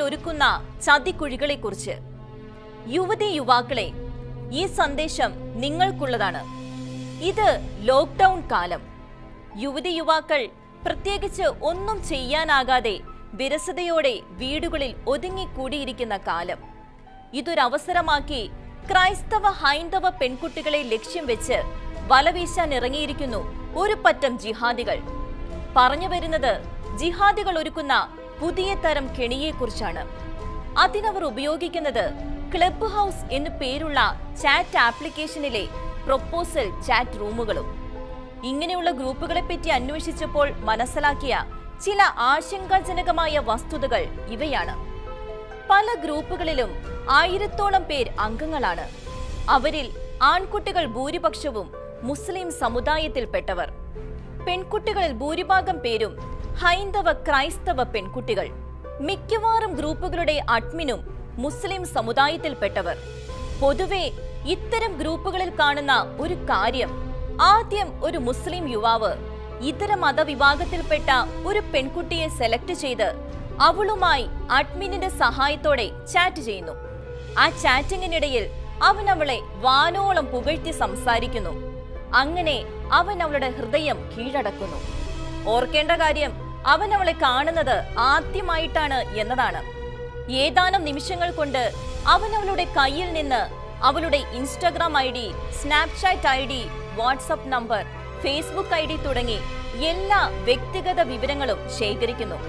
ഒരുക്കുന്ന ചതിക്കുഴികളെക്കുറിച്ച്. യുവതി യുവാക്കളെ, ഈ സന്ദേശം നിങ്ങൾക്കുള്ളതാണ്. ഇത് ലോക്ക്ഡൌൺ കാലം. യുവതി യുവാക്കൾ പ്രത്യേകിച്ച് ഒന്നും ചെയ്യാനാകാതെ വിരസതയോടെ വീടുകളിൽ ഒതുങ്ങിക്കൂടിയിരിക്കുന്ന കാലം. ഇതൊരവസരമാക്കി ക്രൈസ്തവ ഹൈന്ദവ പെൺകുട്ടികളെ ലക്ഷ്യം വെച്ച് വലവീശാൻ ഇറങ്ങിയിരിക്കുന്നു ഒരു പറ്റം ജിഹാദികൾ. പറഞ്ഞു വരുന്നത് ജിഹാദികൾ ഒരുക്കുന്ന പുതിയ തരം കെണിയെക്കുറിച്ചാണ്. അതിനവർ ഉപയോഗിക്കുന്നത് ക്ലബ് ഹൗസ് എന്നു പേരുള്ള ചാറ്റ് ആപ്ലിക്കേഷനിലെ പ്രൊപ്പോസൽ ചാറ്റ് റൂമുകളും. ഇങ്ങനെയുള്ള ഗ്രൂപ്പുകളെപ്പറ്റി അന്വേഷിച്ചപ്പോൾ മനസ്സിലാക്കിയ ചില ആശങ്കാജനകമായ വസ്തുതകൾ ഇവയാണ്. പല ഗ്രൂപ്പുകളിലും 1000-ഓളം പേർ അംഗങ്ങളാണ്. അവരിൽ ആൺകുട്ടികൾ ഭൂരിപക്ഷവും മുസ്ലിം സമുദായത്തിൽപ്പെട്ടവർ. പെൺകുട്ടികളിൽ ഭൂരിഭാഗം പേരും ഹൈന്ദവ ക്രൈസ്തവ പെൺകുട്ടികൾ. മിക്കവാറും ഗ്രൂപ്പുകളുടെ അഡ്മിനും മുസ്ലിം സമുദായത്തിൽപ്പെട്ടവർ. പൊതുവെ ഇത്തരം ഗ്രൂപ്പുകളിൽ കാണുന്ന ഒരു കാര്യം, ആദ്യം ഒരു മുസ്ലിം യുവാവ് ഇതര മതവിഭാഗത്തിൽപ്പെട്ട ഒരു പെൺകുട്ടിയെ സെലക്ട് ചെയ്ത് അവളുമായി അഡ്മിനിന്റെ സഹായത്തോടെ ചാറ്റ് ചെയ്യുന്നു. ആ ചാറ്റിങ്ങിനിടയിൽ അവൻ അവളെ വാനോളം പുകഴ്ത്തി സംസാരിക്കുന്നു. അങ്ങനെ അവൻ അവളുടെ ഹൃദയം കീഴടക്കുന്നു. ഓർക്കേണ്ട കാര്യം, അവൻ അവളെ കാണുന്നത് ആദ്യമായിട്ടാണ് എന്നതാണ്. ഏതാനും നിമിഷങ്ങൾ കൊണ്ട് അവൻ അവളുടെ കയ്യിൽ നിന്ന് അവളുടെ Instagram ID, Snapchat ID, WhatsApp number, Facebook ID തുടങ്ങി എല്ലാ വ്യക്തിഗത വിവരങ്ങളും ശേഖരിക്കുന്നു.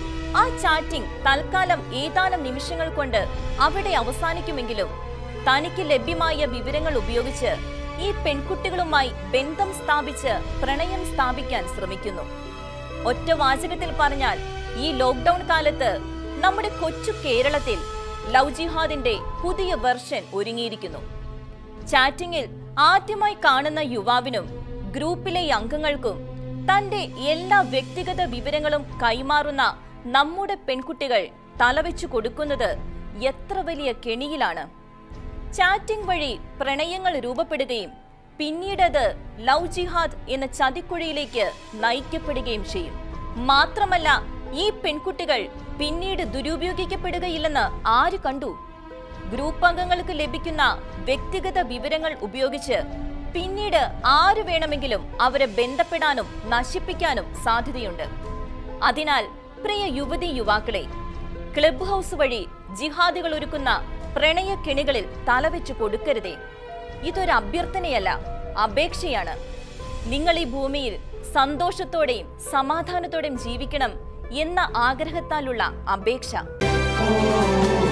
ആ ചാറ്റിംഗ് തൽക്കാലം ഏതാനും നിമിഷങ്ങൾ കൊണ്ട് അവിടെ അവസാനിക്കുമെങ്കിലും തനിക്ക് ലഭ്യമായ വിവരങ്ങൾ ഉപയോഗിച്ച് ഈ പെൺകുട്ടികളുമായി ബന്ധം സ്ഥാപിച്ച് പ്രണയം സ്ഥാപിക്കാൻ ശ്രമിക്കുന്നു. ഒറ്റ വാചകത്തിൽ പറഞ്ഞാൽ, ഈ ലോക്ക്ഡൌൺ കാലത്ത് നമ്മുടെ കൊച്ചു കേരളത്തിൽ ലവ് ജിഹാദിന്റെ പുതിയ വെർഷൻ ഒരുങ്ങിയിരിക്കുന്നു. ചാറ്റിംഗിൽ ആദ്യമായി കാണുന്ന യുവാവിനും ഗ്രൂപ്പിലെ അംഗങ്ങൾക്കും തന്റെ എല്ലാ വ്യക്തിഗത വിവരങ്ങളും കൈമാറുന്ന നമ്മുടെ പെൺകുട്ടികൾ തലവെച്ചു കൊടുക്കുന്നത് എത്ര വലിയ കെണിയിലാണ്. ചാറ്റിംഗ് വഴി പ്രണയങ്ങൾ രൂപപ്പെടുകയും പിന്നീടത് ലവ് ജിഹാദ് എന്ന ചതിക്കുഴിയിലേക്ക് നയിക്കപ്പെടുകയും ചെയ്യും. മാത്രമല്ല, ഈ പെൺകുട്ടികൾ പിന്നീട് ദുരുപയോഗിക്കപ്പെടുകയില്ലെന്ന് ആര് കണ്ടു? ഗ്രൂപ്പ് അംഗങ്ങൾക്ക് ലഭിക്കുന്ന വ്യക്തിഗത വിവരങ്ങൾ ഉപയോഗിച്ച് പിന്നീട് ആര് വേണമെങ്കിലും അവരെ ബന്ധപ്പെടാനും നശിപ്പിക്കാനും സാധ്യതയുണ്ട്. അതിനാൽ പ്രിയ യുവതി യുവാക്കളെ, ക്ലബ് ഹൗസ് വഴി ജിഹാദികൾ ഒരുക്കുന്ന പ്രണയ കെണികളിൽ തലവെച്ചു കൊടുക്കരുതേ. ഇതൊരു അഭ്യർത്ഥനയല്ല, അപേക്ഷയാണ്. നിങ്ങൾ ഈ ഭൂമിയിൽ സന്തോഷത്തോടെയും സമാധാനത്തോടെയും ജീവിക്കണം എന്ന ആഗ്രഹത്താലുള്ള അപേക്ഷ.